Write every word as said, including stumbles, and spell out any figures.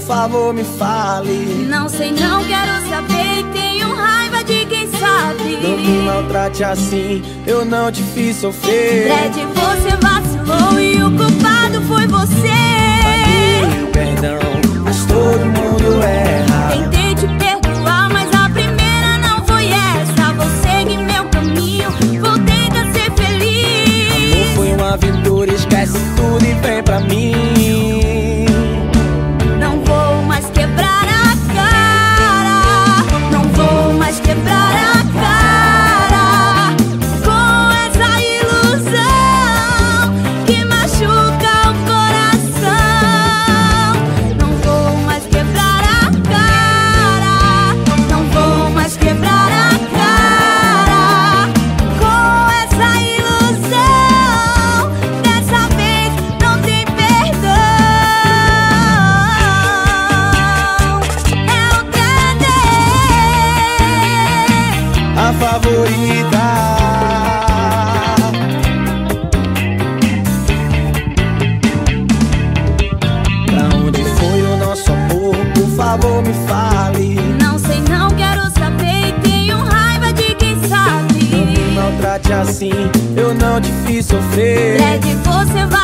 favor me fale. Não sei, não quero saber, tenho raiva de quem sabe. Não me maltrate assim, eu não te fiz sofrer. Dredd, você vacilou e o culpado foi você. Paguei perdão, mas todo mundo erra. Tentei te perdoar, mas a primeira não foi essa. Vou seguir meu caminho, vou tentar ser feliz. Amor foi uma aventura, esquece tudo e vem pra mim. Não vou mais quebrar a cara, não vou mais quebrar a cara com essa ilusão que machuca o coração. Não vou mais quebrar a cara, não vou mais quebrar a cara com essa ilusão. Dessa vez não tem perdão. É o Dredd, A favorita. Pra onde foi o nosso amor? Por favor me fale. não sei, não quero saber, tenho raiva de quem Não me sabe. maltrate assim, eu não te fiz sofrer. Dredd, você vai